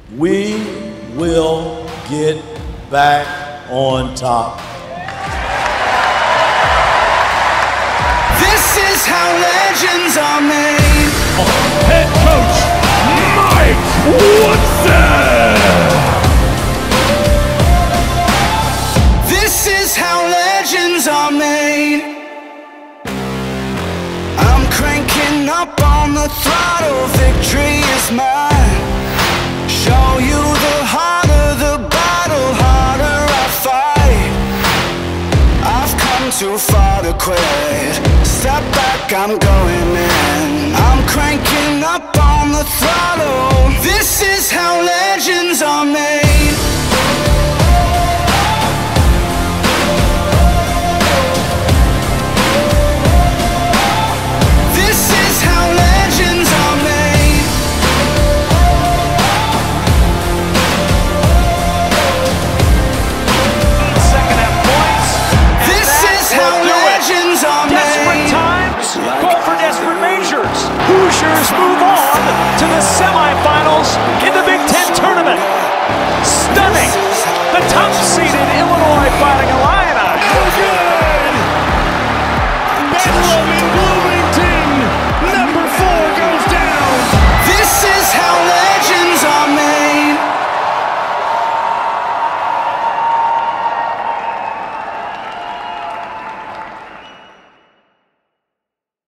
We will get back on top. This is how legends are made. Head coach Mike Woodson. This is how legends are made. I'm cranking up on the throttle, victory is mine. Show you the harder the battle, harder I fight. I've come too far to quit. Step back, I'm going in. I'm cranking up on the throttle. This is how legends are made. This is how legends are made. Second half points. This is how legends are made. Desperate times call for desperate measures. Hoosiers move on to the semifinals in the Big Ten tournament. Stunning. The top-seeded Illinois Fighting